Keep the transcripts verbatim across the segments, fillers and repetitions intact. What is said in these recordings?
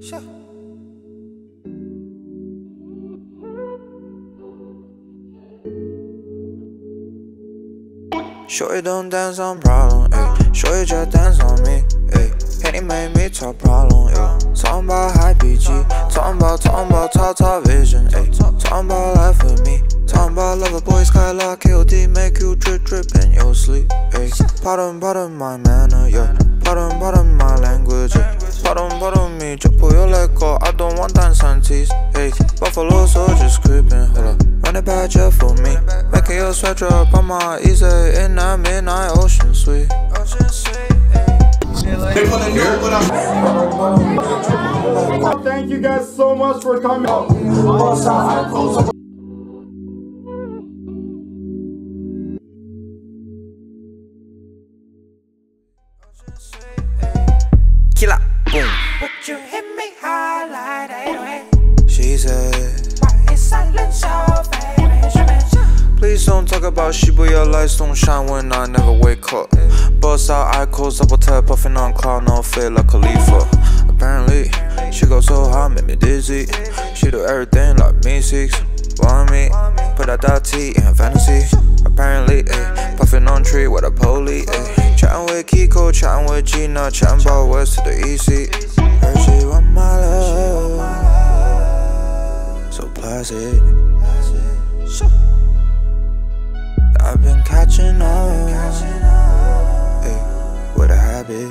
Shorty don't dance on problem, ayy. Shorty just dance on me, ayy. Henny made me talk problem, yo. Talking about high P G, talking about, talking about talk, talk vision, ayy. Talking about life with me, talking about love a boy, skylark, K O D, make you drip, drip in your sleep, ayy. Pardon, pardon my manner, yo. Pardon, pardon my language, ayy. Pardon, pardon me, just pull your leg go. I don't want dance and tease, ayy. Buffalo soldiers creeping, hold up. Run it back just for me, making your sweat drop on my Issey in that midnight ocean sweet. Ocean sweet, Thank you guys so much for coming. Killa, boom. Would you hit me hard like eight oh eight? She said, why is silence your favorite instrument? please don't talk about Shibuya, lights don't shine when I never wake up. Bust out Iqos, double tap, puffing on cloud, no fit like Khalifa. Apparently, she go so high, make me dizzy. She do everything like me, six. Want me, put out that T in her fantasy. Apparently, ayy, puffing on tree with a poly, ayy. Chatting with Kiko, chatting with Gina, chatting about west to the Issey. Heard she want my love, so placid. I've been catching up, ayy, with a habit.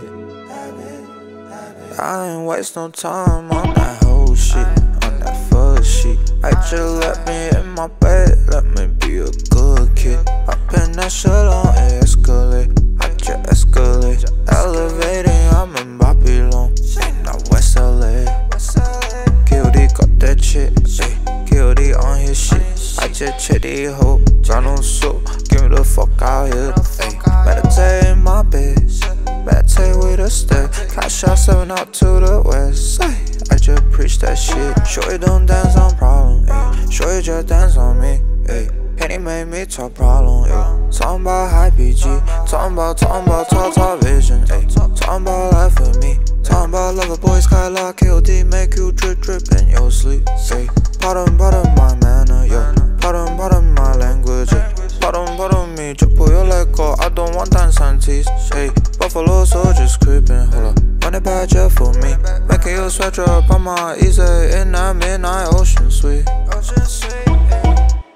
I ain't waste no time on that whole shit, on that fuck shit. I just let me in my bed, let me be a good kid. Up in that shit on escalate, I just escalate. Elevating, I'm in Babylon, ain't not West L A. K O D got that shit, ayy. K O D on his shit. I just check the hoe, got no soap, give me the fuck out here, ayy. Meditate in my bed, meditate with a step. Cash out seven out to the west, ay. I just preach that shit. Shorty don't dance on problem, ayy. Shorty just dance on me, ayy. Henny made me talk problem, ayy. Talking about high P G, talking about, talking about talk, talk vision, ayy. Talking about life with me, talking about love a boy, skylark, K O D, make you drip, drip in your sleep, ayy. Pardon, pardon my manner, yo. Pardon, pardon my language, ayy. Pardon, pardon me, just pull your leg go. I don't want dance and tease, ayy. Buffalo soldiers creeping, hold up. Run it back just for me, making your sweat drop on my Issey in that midnight ocean sweet. Ocean sweet, ayy.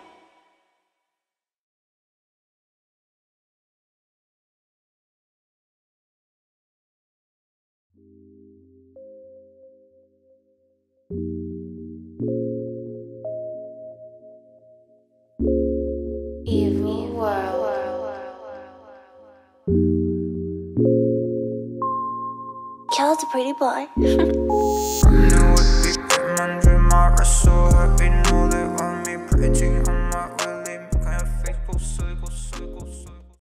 Evil world. Killa's a pretty boy.